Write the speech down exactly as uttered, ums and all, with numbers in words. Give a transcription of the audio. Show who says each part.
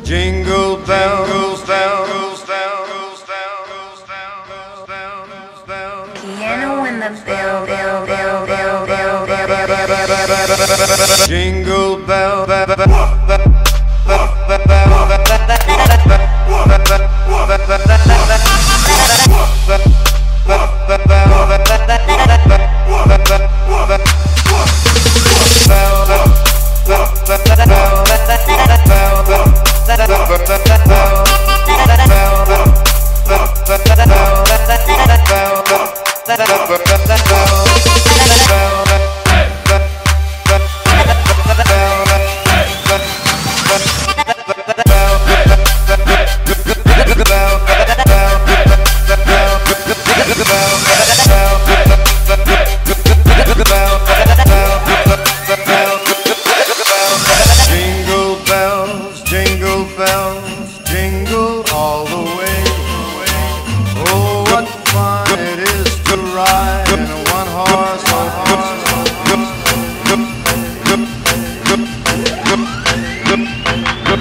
Speaker 1: Jingle bells, bells, bells, bells, bells, bells, bells.
Speaker 2: Piano in the bell, bell, bell, bell, bell, bell, bell, bell.
Speaker 1: Jingle bell, jingle bells, jingle all the way. Oh, what fun it is to ride in a one-horse